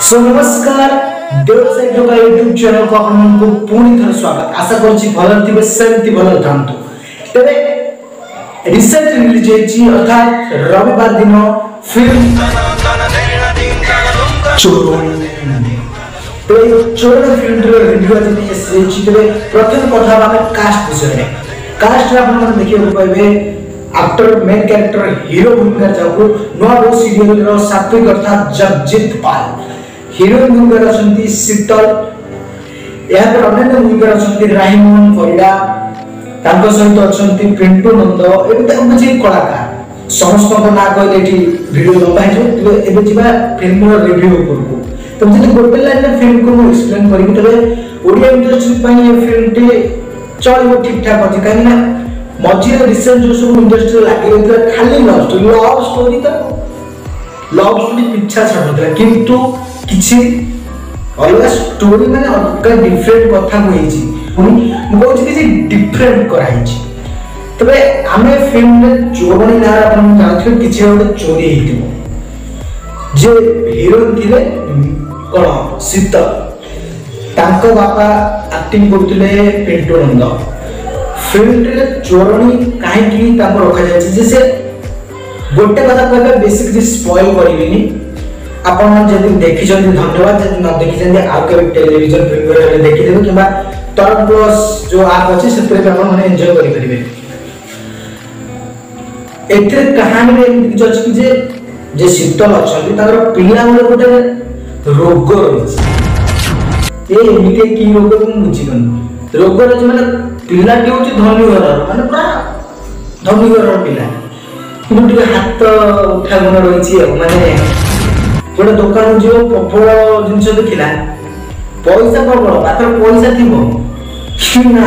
सो नमस्कार देवसाई का YouTube channel को आपको पुणी थर स्वागत आशा करछि भल थिबे सेमति भल थांतु तबे रिसेंट रिलीज हेछि अर्थात रविवार दिन फिल्म चोर फिल्म रे रिव्यू आज एसछि तबे प्रथम कथा हम कास्ट विषय कास्ट रे आपण देखियो पाइबे एक्टर मेन कैरेक्टर हीरो भूमिका जाको नवा वो सीरियल रो सात्विक अर्थात जगजीत पाल हीरोइन भूमिका रचंती शीतल यहाँ पर अन्य भूमिका रचंती राहिमोहन परिडा तांको सहित अछंती पिंटू नंद एबे बुझी कलाकार समस्त को ना कहले एठी वीडियो लंबा है एबे जिबा फिल्म रो रिव्यू करबो तो जदि गोटे लाइन में फिल्म को एक्सप्लेन करिबी तबे ओडिया इंडस्ट्री पई ये फिल्म टे चलिबो ठीक ठाक अछि काहे ना मझिरे रिसेंट जो सब इंडस्ट्री लागि रहला खाली लव स्टोरी तो लव स्टोरी पिछा छडला किंतु किछि अलग स्टोरी माने अलग डिफरेंट कथा होईची मु कहू कि डिफरेंट कराईची तबे हमें फिल्म में चोरनी ना अपन जानथि किछि ओटे चोरी हेतिबो जे हीरोइन थिले कोन शीतल तांको बापा एक्टिंग करथिले पिंटू नंद फिल्म रे चोरनी काहे की ताको रखा जाय जे से गोटे कथा कहबे बेसिकली स्पॉइल करिविनी आपण जदि देखि जंदी धन्यवाद जदि न देखि जंदी आ के टेलीविजन फिल्म रे देखि देबो किबा तरन प्लस जो आप अछि सेतरे पे आपण माने एन्जॉय करि परिबे एथे कहानी रे किछ अछि कि जे शीतल अछि तार पिला रे गोटे रोग रहिछि ए एमिते की रोग को बुझि गन रोग रे माने पिला के होछि धनी घर माने पूरा धनी घर पिला किंतु हाथ उठा गुण रहिछि माने गोटे दुकान जो प्रबल जिनस देखिला पैसा प्रबल पात्र पैसा थिबो ना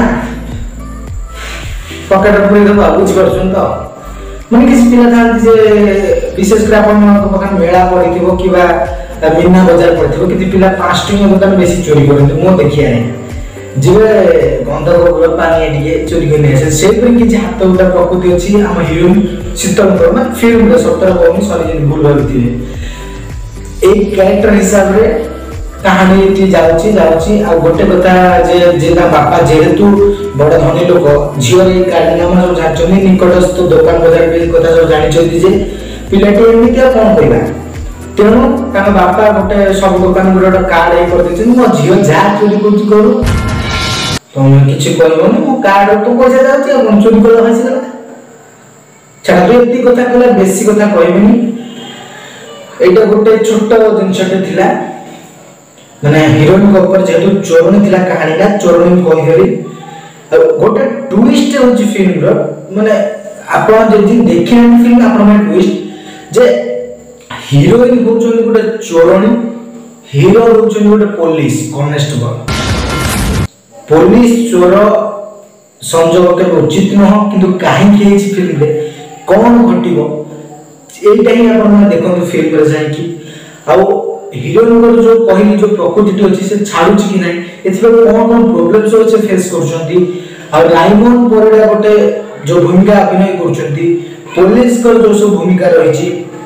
पकेट पुरी दबा बुझ परछन तो माने किस पिला था जे विशेष कर अपन पकान मेला पड़िथिबो किबा मीना बाजार पड़िथिबो किति पिला 5 टका दुकान बेसी चोरी करते मो देखिया रे जिवे गंध गोबर पानी एडिके चोरी करने से सेपरि कि हाथ उठा प्रकृति अछि हम हीरोइन शीतल माने फिल्म रे 17 कमी सरी जे भूल भाबिथिबे एक कैरेक्टर हिसाब रे कहानी टी जाउची आ गोटे कथा जे ता बापा जेहेतु बड़ धनी लोक झियो रे गाडी नाम जो जाचनी निकटस्थ दुकान बाजार पे कथा जो जानि छथि जे पिलाटी एमिति कोन कइबा तेनु ताका बापा गोटे सब दुकान गुरो कार्ड ए कर देछन मो झियो जा चोरी कुछ करू तुम किछि कहबोनी मो कार्ड तो पैसा जाउची आ चोरी कला हसी गला छाड़ा तो एति कथा कला बेसी कथा कहबिनी एटा गोटे छोट जिनसटे थिला माने हीरोइन के ऊपर जेतु चोरनी थिला कहानी ना चोरनी कहि हरी गोटे ट्विस्ट होची फिल्म रो माने आपण जदि देखिन फिल्म आपण में ट्विस्ट जे हीरोइन होचोनी गोटे चोरनी हीरो होचोनी गोटे पुलिस कांस्टेबल पुलिस चोर संजोग के उचित न हो किंतु काहे कि एची फिल्म रे कोन घटिबो एटा ही आपण देखंतु फिल्म रे जाय कि आ हीरोइन को जो कहली जो प्रकृति अछि से छाडु कि नै एथि कोन प्रॉब्लम्स होचे फेस करछंती आ राइमोन परिडा गोटे जो भूमिका अभिनय करछंती पुलिस को जो सब भूमिका रहिछि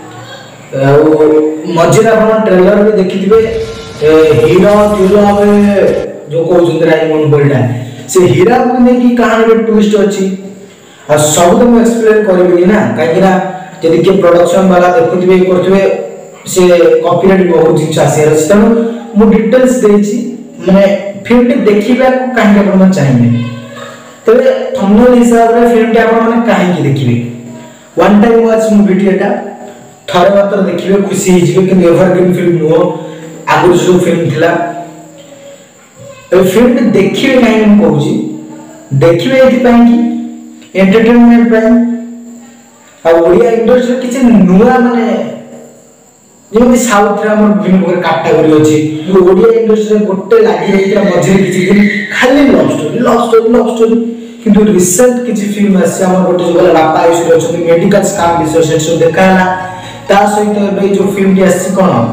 मझिरा आपण ट्रेलर में देखिथिबे हीरो जो कहउछंती राइमोन परिडा से हीरा को नै कि कहानी में ट्विस्ट अछि आ सब तो एक्सप्लेन करबी ना काहे ना यदि के प्रोडक्शन वाला देखुथिबे करथिबे से कॉपीराइट बहुत जिंस आसी रहछ तनो मु डिटेल्स देछि माने फिल्म देखिबा को काहे आपण चाहिए तबे थंबनेल हिसाब रे फिल्म आपण माने काहे की देखिबे वन टाइम वॉच मूवी एटा थरे मात्र देखिबे खुशी ही जिबे कि एवरग्रीन फिल्म नो आगु जो फिल्म थिला ए फिल्म देखिबे काहे हम कहूची देखिबे एथि पई कि एंटरटेनमेंट पई आ ओडिया इंडस्ट्री किछ नुवा माने जेमि साउथ रे हमर विभिन्न प्रकार कैटेगरी अछि ओडिया इंडस्ट्री गोटे लागि रहिता मझे किछ दिन खाली लव स्टोरी किंतु रिसेंट किछ फिल्म आसी हमर गोटे जो बापा आयुष रे अछि मेडिकल स्काम विषय से देखाला ता सहित एबे जो फिल्म आसी कोन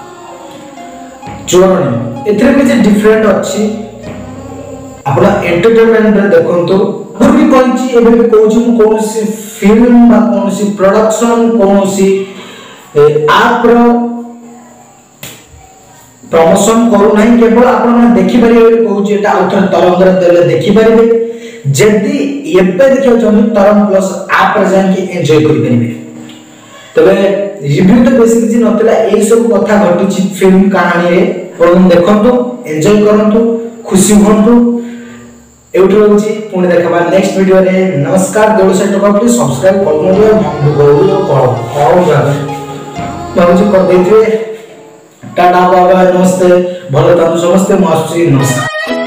चोरनी एथरे किछ डिफरेंट अछि आपला एंटरटेनमेंट रे देखंतो पूर्वी कहछि एबे भी कहछि कोन सी फिल्म बा कोन सी प्रोडक्शन कोन सी आप रो प्रमोशन करू नहीं केवल आपण माने देखि परिबे कहूची एटा आउथर तरंगर देले देखि परिबे जदी एबे देखियो जमी तरंग प्लस आप रे जान कि एन्जॉय करि परिबे तबे रिव्यू तो बेसिक जी नतला एई सब कथा घटिछि फिल्म कहानी रे आपण देखंतु एन्जॉय करंतु खुशी होंतु एउठो होछि पुणी देखबा नेक्स्ट वीडियो रे नमस्कार देउल से टका प्लीज सब्सक्राइब करनु रे हम गौरव करो बाबूजी कर देथिए टाटा बाय बाय नमस्ते भलो थांतु समस्ते मास्टर नमस्कार।